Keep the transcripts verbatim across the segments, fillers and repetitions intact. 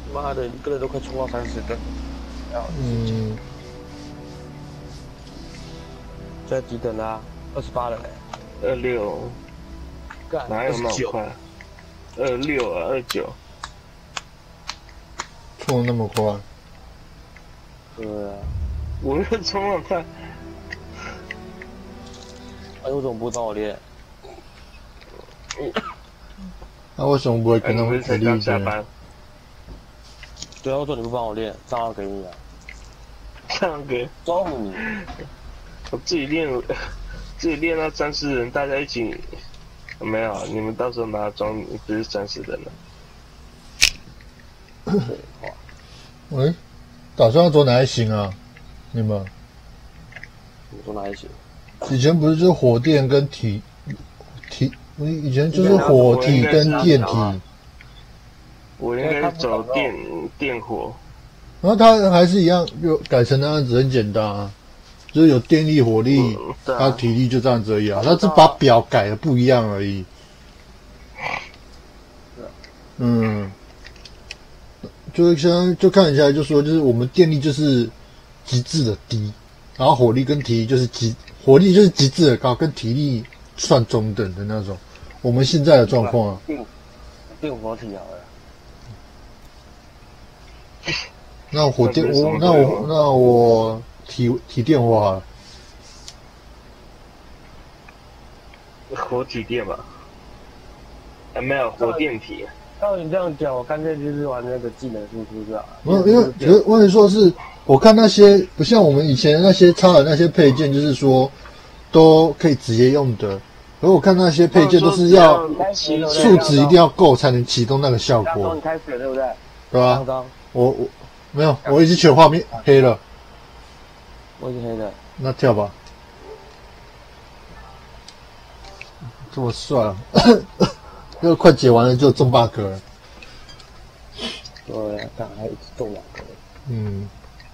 妈的，一个人都快冲到三十个。 嗯， 现在几等啦？二十八了嘞。 二六，哪有那么快？二六啊，二九， 冲那么快？ 对啊， 我没有冲那么快。 哎，为什么不帮我练？ 那为什么不会跟他们合力一点？ 对啊，为什么你不帮我练？账号给你啊。 账给？ 中午。 我自己练，自己练到三十人，大家一起。没有，你们到时候拿装不是三十人了。 喂，打算要走哪一型啊？你们？ 你走哪一型？ 以前不是就是火电跟体体，以前就是火体跟电体。 我应该是走电电火。 然后它还是一样，就改成那样子，很简单啊。就是有电力、火力，还有、嗯啊、体力，就这样子而已啊。它是把表改的不一样而已。嗯，就像就看起来就说，就是我们电力就是极致的低，然后火力跟体力就是极火力就是极致的高，跟体力算中等的那种。我们现在的状况啊， 电电火体好了。 那我火电我那我那我。体体电火好了， 火体电吧，啊没有火电体。 照你这样讲，我干脆就是玩那个技能输出就好了。 没有，因为其实问题说是，我看那些不像我们以前那些插的那些配件，就是说都可以直接用的。而我看那些配件都是要数值一定要够才能启动那个效果。 你开始了对不对？ 对吧？我我没有，我已经全画面黑了。 我是黑的， 那跳吧，这么帅啊！这个快解完了就中 bug 了。 对啊，刚还一直中两个。 嗯。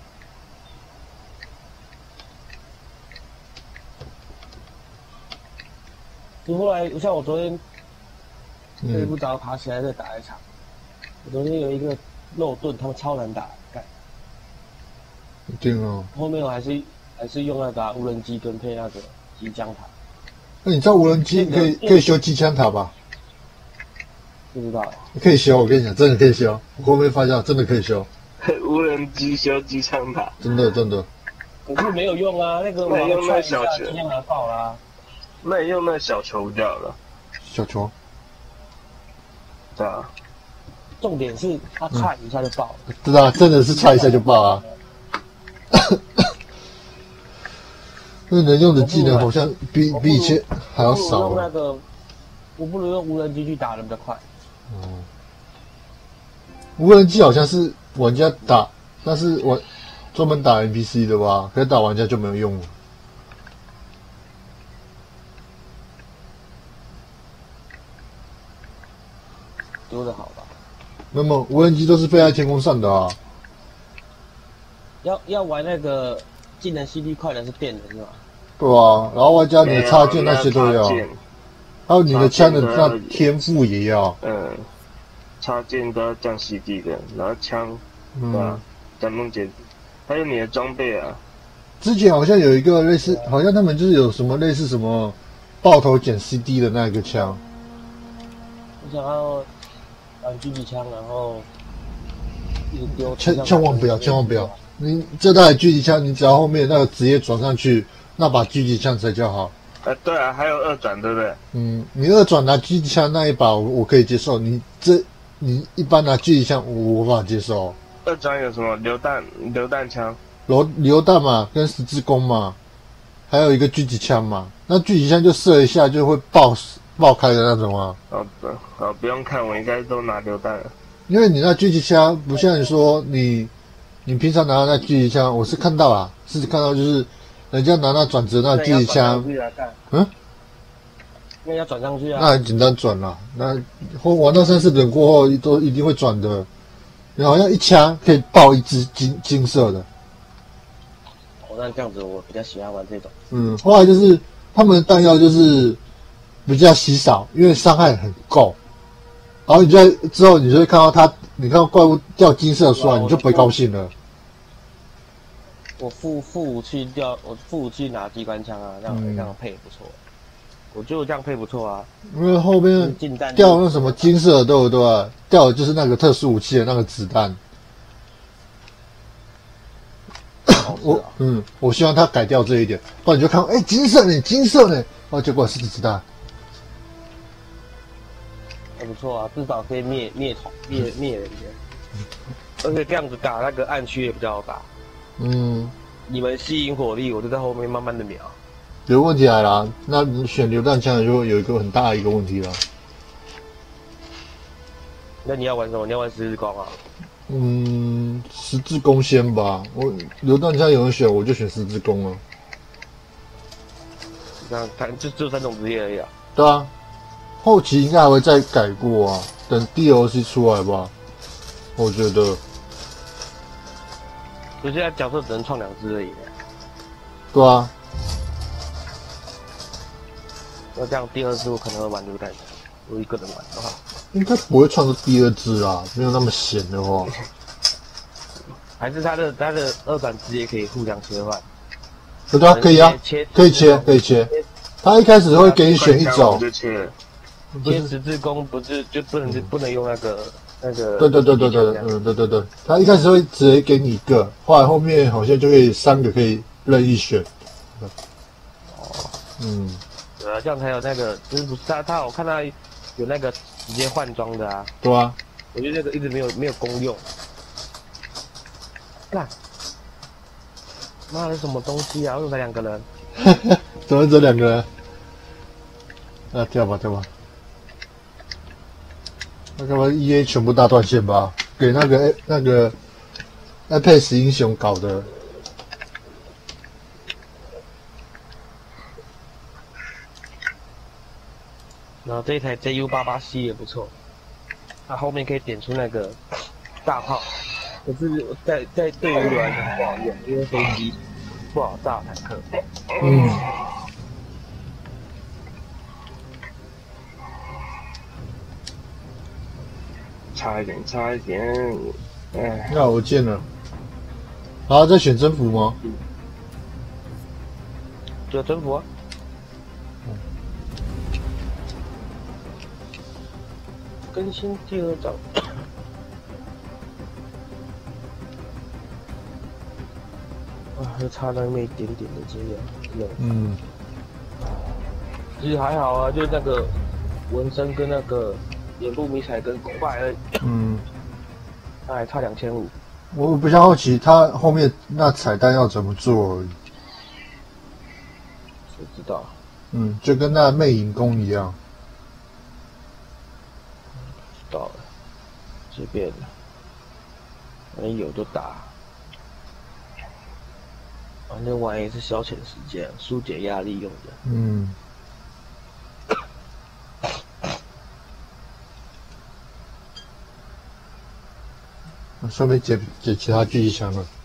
你后来像我昨天睡不着，爬起来再打一场。我昨天有一个肉盾，他们超难打，干。 一定哦。 后面我还是还是用那个、啊、无人机跟配那个机枪塔。 那你知道无人机可以可以修机枪塔吧？ 不知道。 可以修，我跟你讲，真的可以修。我后面发现真的可以修。 无人机修机枪塔， 真的真的。 可是没有用啊，那个我用那小球， 机枪塔爆啦。 那你用那小球就好了。 小球。 对啊。 重点是它踹一下就爆了。 嗯、知道，真的是踹一下就爆啊。那能用的技能好像比比以前还要少。 用那个，我不如用无人机去打的比较快。 哦。无人机好像是玩家打，那是玩专门打 N P C 的吧？可是打玩家就没有用了。 丢的好吧？ 那么无人机都是飞在天空上的啊。 要要玩那个技能 C D 快的是电的是吧？ 对啊，然后外加你的插件那些都要，还有你的枪的那天赋也要。 嗯，插件都要降 C D 的，然后枪，对吧？展梦姐，还有你的装备啊。 之前好像有一个类似，好像他们就是有什么类似什么爆头减 C D 的那个枪。 我想要玩狙击枪，然后一直丢。 千千万不要，千万不要！你这台狙击枪，你只要后面那个直接转上去，那把狙击枪才叫好。 呃，对啊，还有二转，对不对？ 嗯，你二转拿狙击枪那一把我，我可以接受。你这你一般拿狙击枪，我无法接受。 二转有什么？榴弹、榴弹枪、 榴榴弹嘛，跟十字弓嘛，还有一个狙击枪嘛。那狙击枪就射一下就会爆爆开的那种啊。 哦不，哦不用看，我应该都拿榴弹了。 因为你那狙击枪不像你说你，你平常拿到那狙击枪，我是看到啊，是看到就是人家拿那转折那狙击枪，嗯， 那要转上去啊。 那很简单转啦，那后玩到三四等过后都一定会转的。你好像一枪可以爆一支金金色的。 哦，那这样子我比较喜欢玩这种。 嗯，后来就是他们的弹药就是比较稀少，因为伤害很够。 然后你在之后，你就会看到它，你看到怪物掉金色出来，你就不会高兴了。 我副副武器掉，我副武器拿机关枪啊，这样、嗯、这样配不错。我觉得这样配不错啊。 因为后面掉那什么金色的，对不对？掉的就是那个特殊武器的那个子弹。 哦、 我嗯，我希望他改掉这一点，不然你就看，哎、欸，金色呢，金色呢，哦，结果是子弹。 还不错啊，至少可以灭灭团灭灭人家，而且这样子打那个暗区也比较好打。 嗯， 你们吸引火力，我就在后面慢慢的秒。 有问题来了，那你选榴弹枪就会有一个很大的一个问题了。 那你要玩什么？你要玩十字弓啊？ 嗯，十字弓先吧。我榴弹枪有人选，我就选十字弓了。 这样看就只有三种职业而已啊。 对啊，后期应该还会再改过啊，等 D L C 出来吧。我觉得。 所以现在角色只能创两只而已。 对啊。 那这样第二只我可能会玩榴弹枪，我一个人玩的话。 应该不会创出第二只啊，没有那么闲的话。 还是他的他的二转职业可以互相切换。 对啊，可以啊，可以切，可以切。他一开始会给你选一种。 切十字弓不是就不能、嗯、不能用那个那个。 对对对对对，嗯对对对，他一开始会直接给你一个，后来后面好像就可以三个可以任意选。 哦， 嗯。 对啊，这样才有那个，就是不是他他我看他有那个直接换装的啊。 对啊。 我觉得那个一直没有没有功用。干，妈的什么东西啊？为什么才两个人？ 怎么只有两个人？那跳吧跳吧。那干嘛 E A 全部大断线吧？给那个那个 Apex 英雄搞的。 然后这一台 J U 八八 C 也不错，它后面可以点出那个大炮，可是在在队员里来讲不好用，因为飞机不好炸坦克。 嗯。 差一点，差一点，哎。 那我见了。好，再选征服吗？ 嗯。就征服啊。更新第二章。啊，还差那么一点点的资料。 嗯。 其实还好啊，就那个纹身跟那个眼部迷彩跟狗拜而已。嗯。那还差两千五。 我比较好奇，他后面那彩蛋要怎么做而已。 谁知道？ 嗯，就跟那魅影宫一样。 到了，随便的，反正有就打，反正玩也是消遣时间，疏解压力用的。 嗯。顺便解解其他狙击枪了。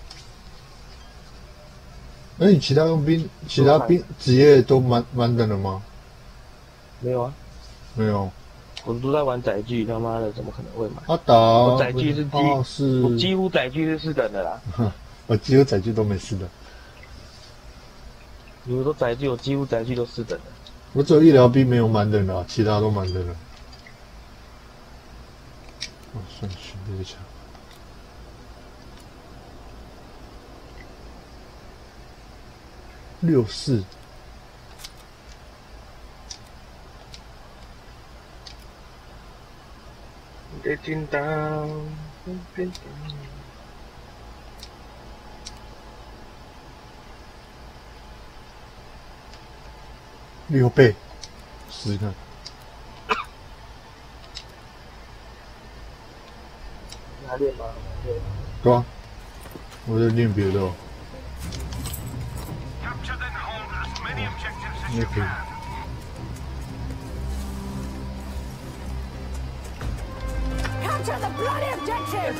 那你其他佣兵、其他兵职业都蛮蛮等的吗？ 没有啊， 没有。 我都在玩载具，他妈的怎么可能会买？ 啊打！ 我载具是几、 哦、是， 我几乎载具是四等的啦。 我几乎载具都没四等。 你们说载具，我几乎载具都四等的。 我只有医疗兵没有满等的、啊，其他都满等的。哦，算选这个枪。六四。 别听到，别听。 六倍，试试看。 拿练吗？ 对啊，我在练别的哦。也可以。 Capture the bloody objective!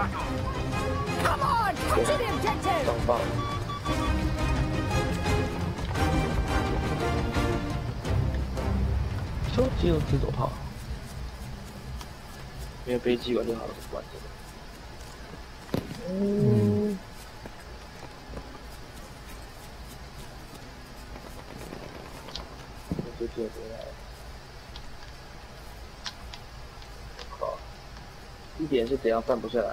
Come on, capture the objective. 上棒。就只有自走炮，没有飞机完就好了，完整的。嗯。就这回来。靠！一点是怎样放不下来？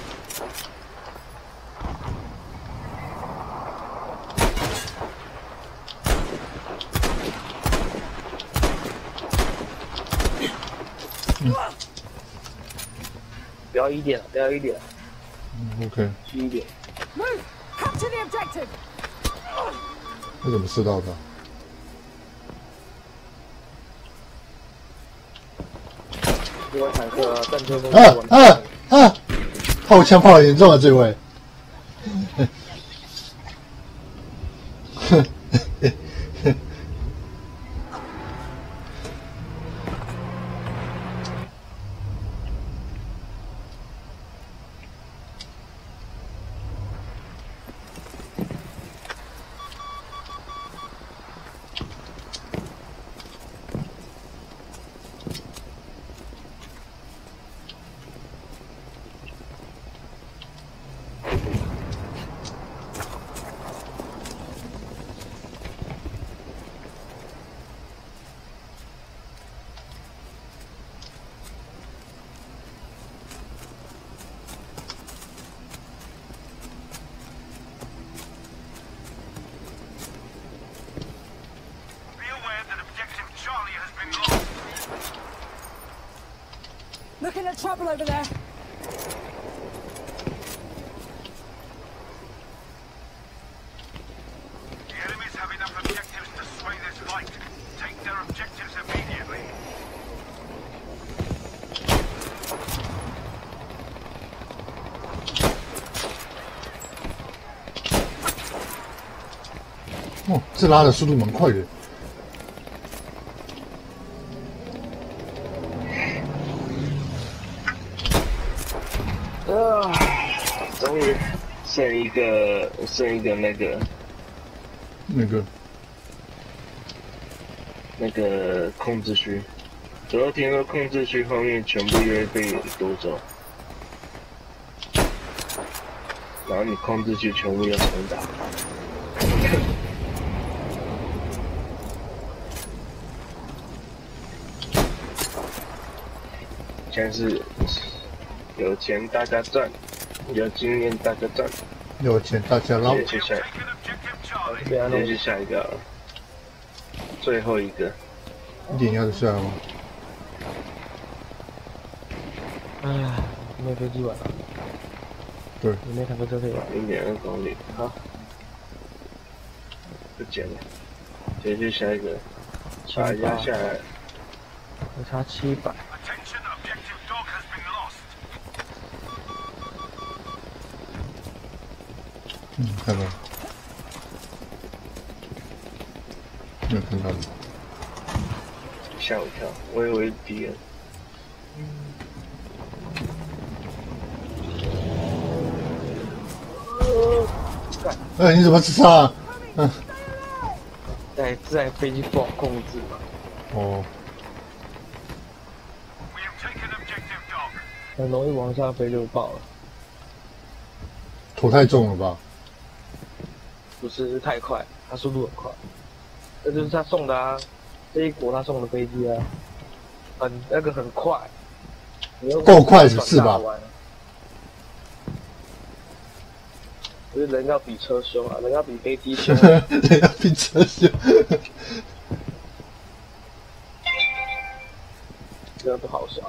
不要一点了，不要一点了。 嗯 ，OK。 去一点。 Move. Capture the objective. 那怎么射到的？ 一玩坦克啊，战车攻击啊啊啊！炮枪炮很严重啊，这位。 Looking at trouble over there. The enemies have enough objectives to sway this fight. Take their objectives immediately. 哦，这拉的速度蛮快的。 啊，终于剩一个，剩一个那个那个那个控制区。主要听说控制区后面全部又会被夺走，然后你控制区全部要重打。现在是有钱大家赚，有经验大家赚。 有钱大家捞。 接下来， Taken objective Charlie. 这边接去下一个，最后一个。 一点压得下来吗？ 唉，没有飞机玩了， 对， 也没坦克车可以玩。 零点二公里，好，不捡了，接去下一个，把它压下来。 我差七百。 Attention, objective dog has been lost. 嗯，看到了，没有看到你。 吓我一跳，我以为是敌人。 哎，你怎么自杀啊？嗯， 在在飞机不好控制嘛， 哦， We have taken objective dog. 很容易往下飞就爆了。 头太重了吧？ 不是是太快，它速度很快，这就是他送的啊，这一国他送的飞机啊，很那个很快，你又够快是吧？ 不是人要比车凶啊，人要比飞机凶。 人家比车凶。 这样不好耍。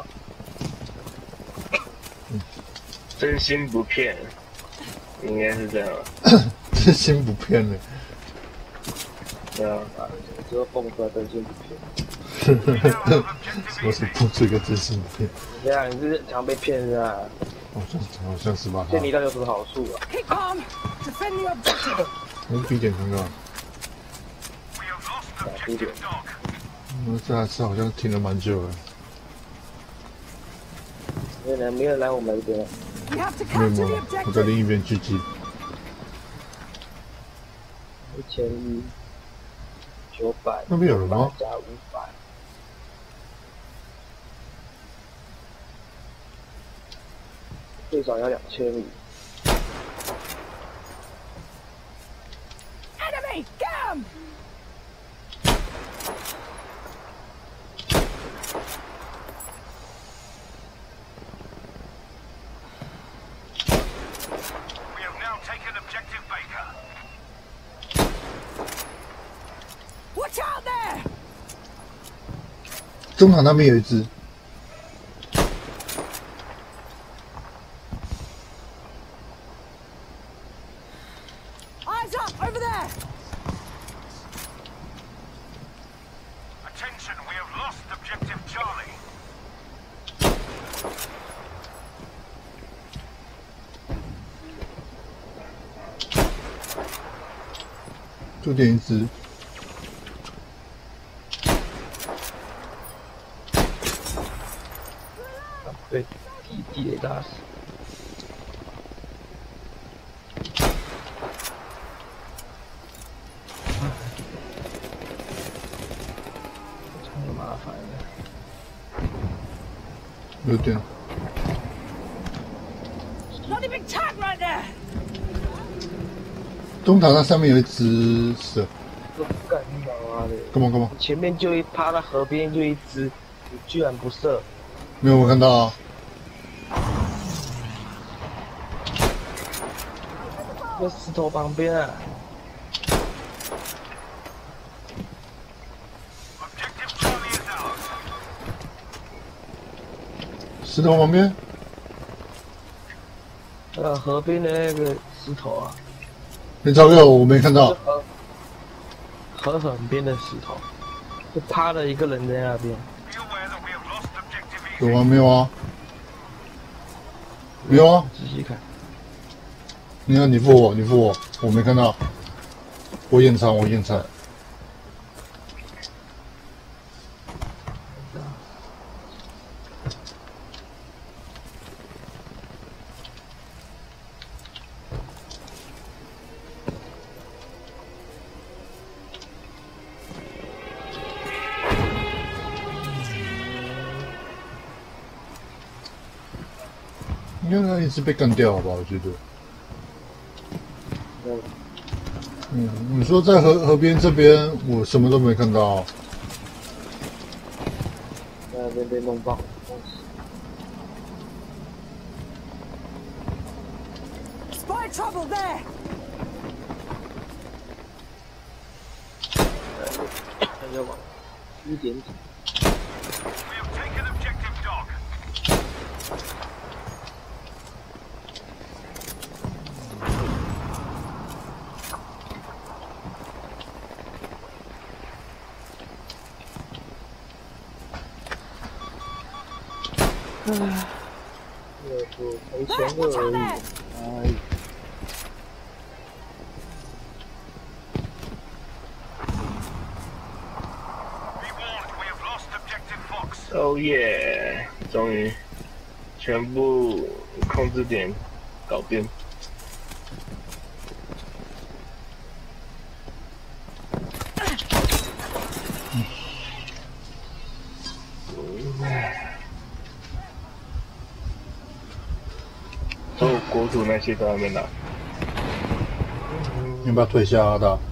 真心不骗，应该是这样吧？ 真心不骗的。 对啊，啊，只有蹦出来真心不骗。 我是蹦出一个真心不骗。 对啊，你是常被骗是吧？ 好像好像是吧？ 骗你到底有什么好处啊？ Keep calm. Defend the objective. 我比点看看。 We have lost 啊，第一点 objective，dog. 我这台车好像停了蛮久了。 没有人，没有人来我们这边。 We have to 没有 capture 没 the 有，我在 objective. 另一边狙击。 一千一，九百， 那边有人吗？ 加五百，最少要两千五。 Enemy, get 'em! We have now taken objective Baker. Watch out there! 中场那边有一只， Eyes up, over there! Attention, we have lost objective Charlie. 就点一只。 对，地地雷打死。太麻烦了。 有点。 Bloody big tag right there! 中场那上面有一只蛇， 都干你妈的！ 干嘛干嘛？ 前面就一趴在河边就一只，你居然不射？ 没有我看到啊。 在石头旁边啊！ Objective Charlie is ours. 石头旁边， 呃，河边的那个石头啊， 没超过我没看是到。 河河很边的石头，就趴了一个人在那边。 Be aware that we have lost objective 有 Easy. 啊没有啊？没有啊！ 仔细看， 你看你付我，你付我，我没看到。我验仓，我验仓。应该那一直被干掉，好吧？我觉得。 嗯， 嗯，你说在河河边这边，我什么都没看到。 在那边被弄爆，弄死。 Spy trouble there! 那就往一点走。 We have taken objective Dog. 唉，这就赔钱 There, watch 而 out 已。 there! 哎， Be warned, we have lost objective Fox. 哦耶！终于全部控制点搞定。所有国土那些都还没拿。 你要不要退下啊？大？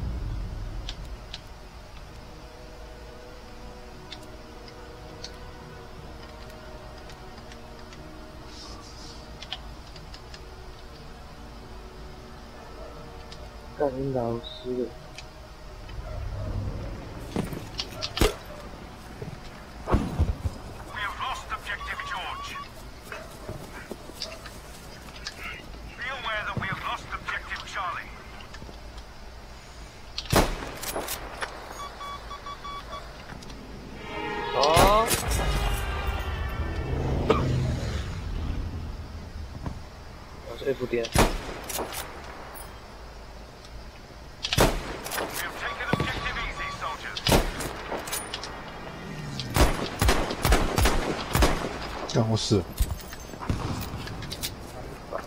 干你老师的！ We have lost objective George. Be aware that we have lost objective Charlie. 哦，我是 F 点。 We have taken objective Easy, soldiers. 干我死了！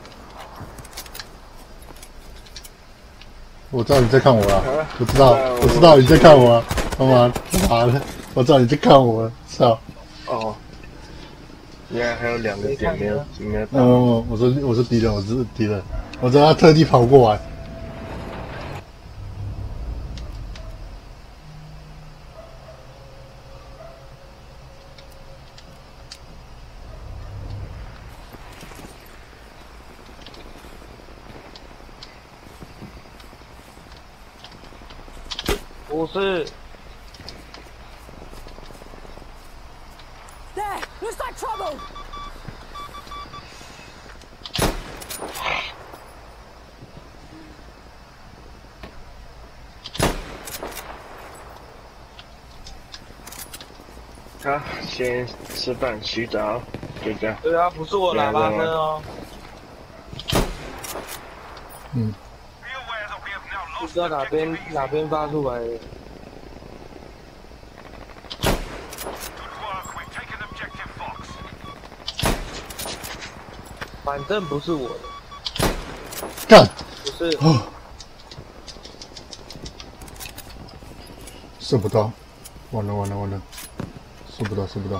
我知道你在看我了， 啊我知道， 啊我知道你在看我了，他妈妈的，我知道你在看我了，操！ 哦，原来还有两个点没有没有打。 嗯，我说我是敌人，我是敌人，我知道他特地跑过来。 不是， There! Looks like trouble! 好，先吃饭洗澡，就这样。 对啊，不是我喇叭声哦， 嗯， Be aware that we have now 不 lost 知道哪边哪边发出来的。 good work. We've taken objective Fox. 反正不是我的， 干， 不是， 哦，射不到，完了完了完了，射不到射不到。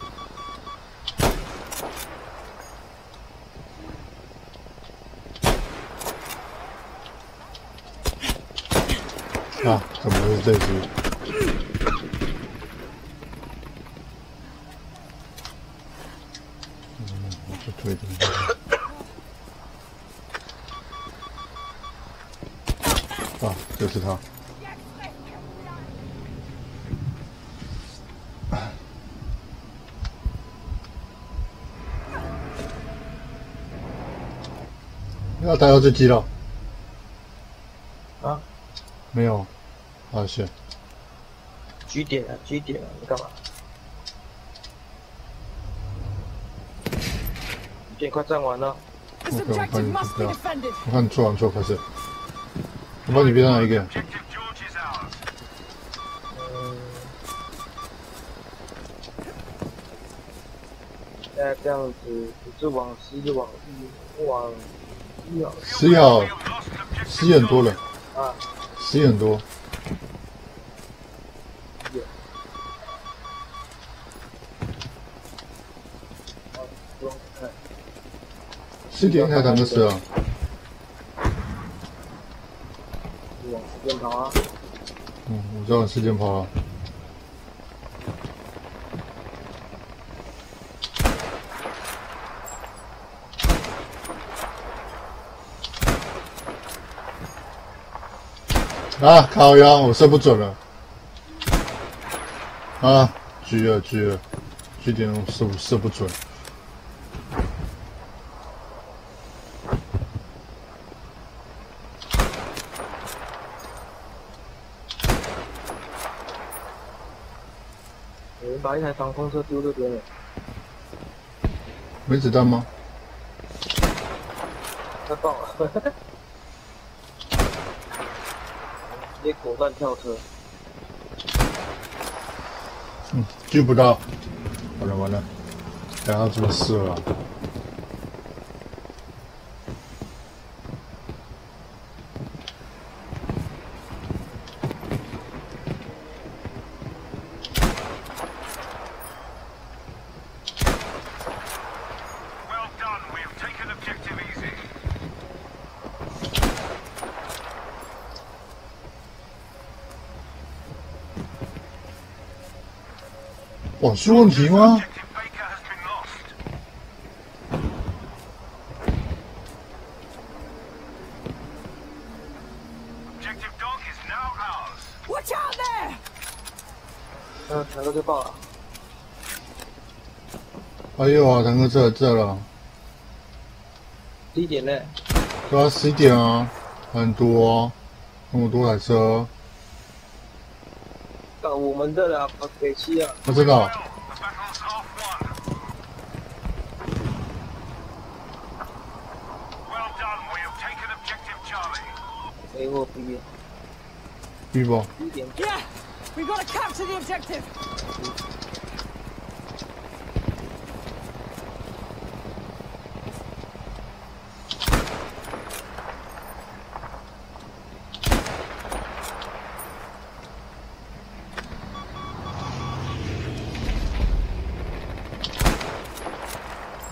啊，怎么会是这只？嗯，我这推的。啊，就是他。要带到这机了。 啊， 没有，发现。 举点啊，举点啊，你干嘛？举点快站完了， This Okay, objective fine, must be yeah. defended. 我看你做完之后开始。我帮你边上一个。 Objective George is ours. 嗯，现在这样子，不是往西就往一，往一啊， 十一号 We，have lost objective 十一很多了， 啊， 十一很多。 有，好，不用看， 十点一台坦克车啊， 就往这边跑啊， 嗯，我知道你时间跑了。啊，靠腰，我射不准了。啊，狙了狙了，狙点我射不射不准。 有人把一台防空车丢这边了， 没子弹吗？ 太棒了，直接果断跳车， 嗯，狙不到。完了完了，等下怎么射啊？ Well done. We have taken objective easy. 哇，是问题吗？ Objective Baker has been lost. Objective Dog is now ours. Watch out there! 嗯，坦克车爆了， 哎呦啊，坦克车这了， 第一点呢？ 对啊，十一点啊，很多、啊，那么多台车， 啊，我们的啦，北七啊， 我、真的、啊。 The battle's half won. Well done. We have taken objective Charlie. A 或 B， B 不？ 第一点 Yeah! We've got to capture the objective!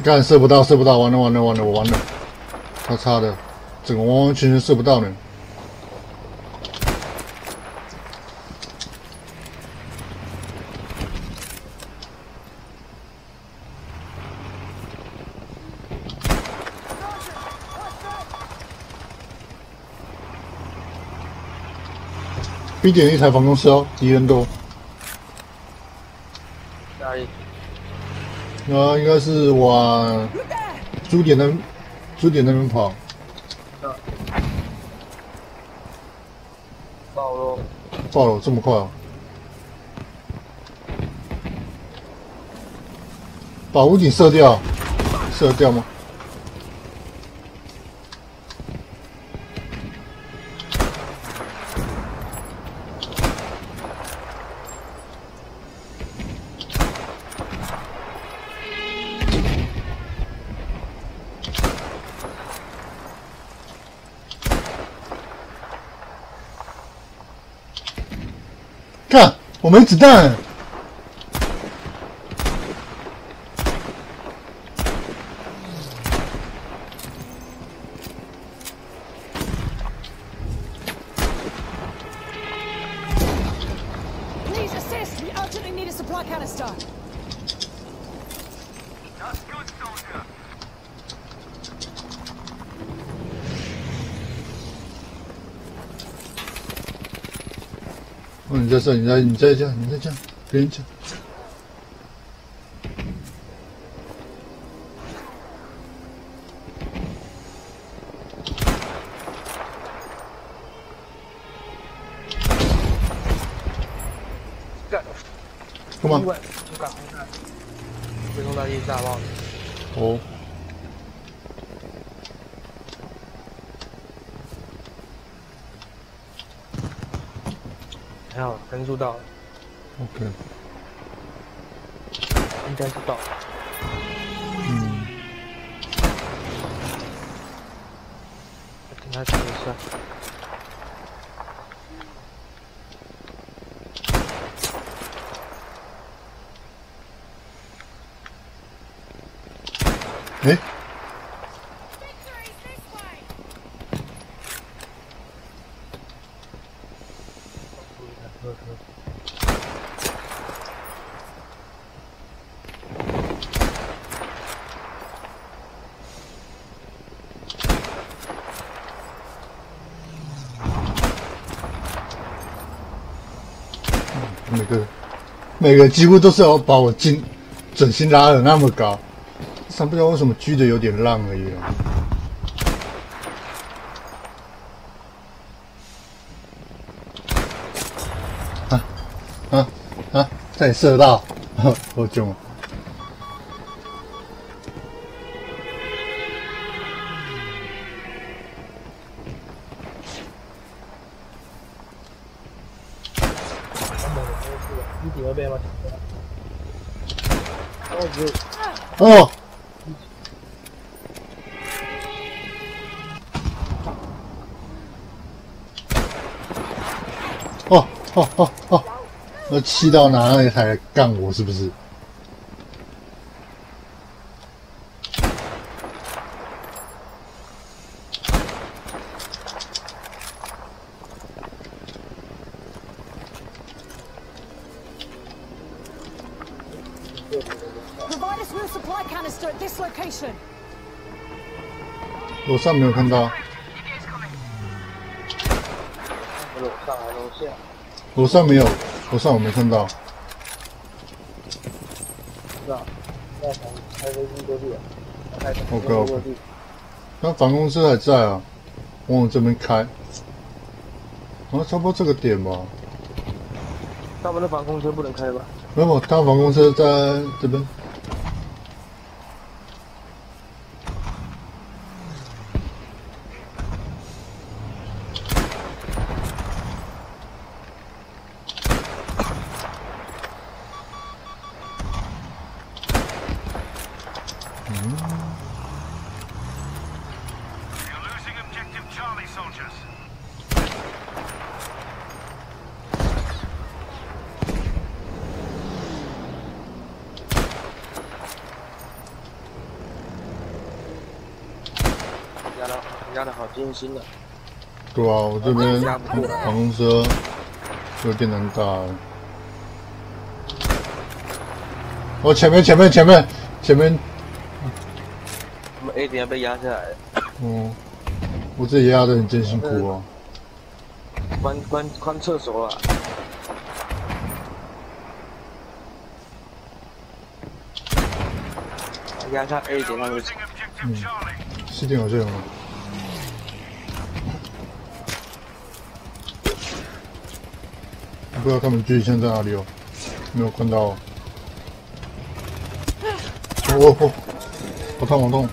干射不到，射不到，完了完了完了，我完了，他差的，整个完完全全射不到呢。B 点一台防空车哦，敌人多。 哪里？ 那应该是往朱点那朱点那边跑。 爆咯！ 爆了，这么快啊！把屋顶射掉，射得掉吗？看，我没子弹。 Please assist. We urgently need a supply canister. That's good, soldier. 哦，你在这，你在，你在这，你在这，别人讲。 干！ 干嘛意？外，我赶红弹，最终大地炸爆了。 哦， 还好分数到了， OK， 应该是到了。 嗯， 跟他讲一下。 哎，每个每个几乎都是要把我筋准心拉的那么高，上不知道为什么狙的有点烂而已啊。啊啊啊！再射到，好囧啊！ 一点二倍吗？哦，只有哦，哦哦哦哦，那气到拿那台来干我是不是？ Provide us with a supply canister at this location. 楼上没有看到， 楼上还楼下， 楼上没有，楼上我没看到。 是吧？在房开飞机过去了，开飞机 OK 过 OK， 去。 那防空车还在啊，我往这边开，啊，差不多这个点吧。 他们的防空车不能开吧？ 没有，他防空车在这边。嗯。 You're losing objective Charlie, soldiers. 嗯压的好艰辛啊！ 对啊，我这边压不过来。 防空车有点难打了。哦，前面前面前面前面， 我们 A 点要被压下来了， 哦，我这里压的很真辛苦哦。 关关关厕所了。压下 A 点那个 Losing objective Charlie. 四点好像有了。不知道他们狙击枪在哪里哦，没有看到哦。哦哦，好痛好痛！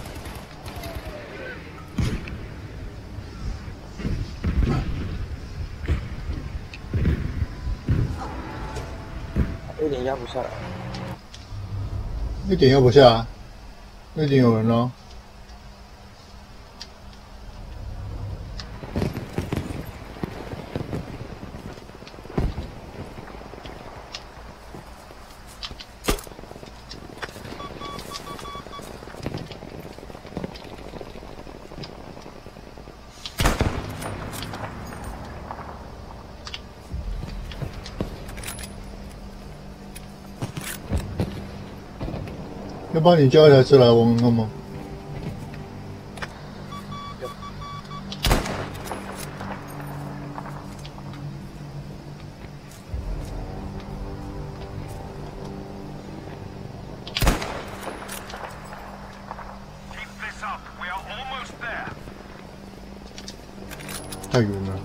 A 点压不下来。 一点压不下，一点有人了。 要帮你叫一台车来玩看吗？ Keep this up. We are almost there. 太远了。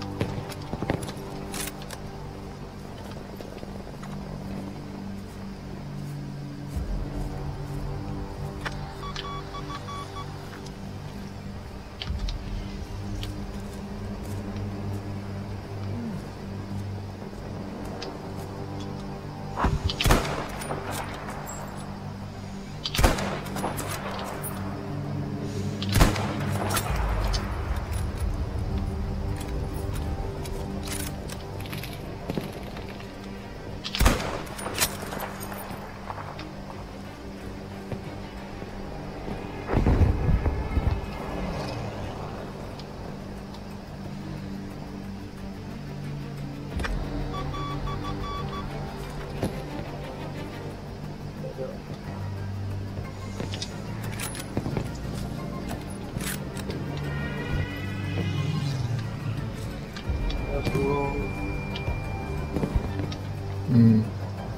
嗯，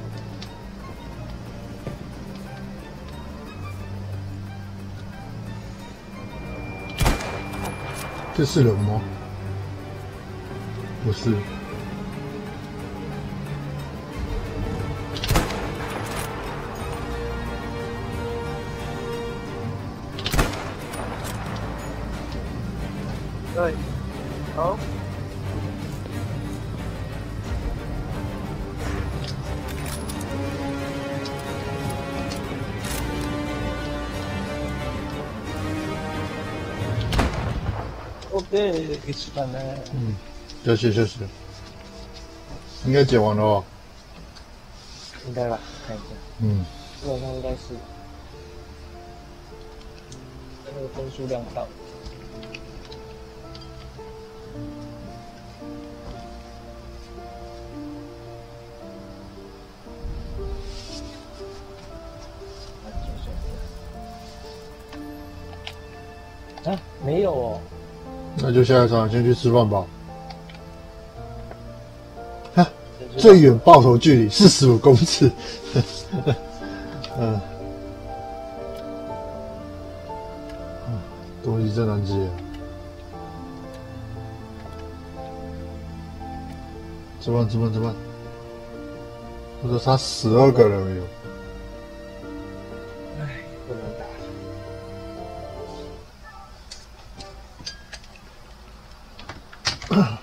这是人吗？不是。 对，好。 OK， 可以吃饭了。 嗯，休息休息。应该解完了吧？ 应该吧，看一下。 嗯， 基本上应该是。那个分数量到。啊，没有哦。 那就下一场先去吃饭吧。哈，最远爆头距离四十五公尺。嗯，东西真难接。吃饭吃饭吃饭。我说差十二个人没有。 唉，不能打。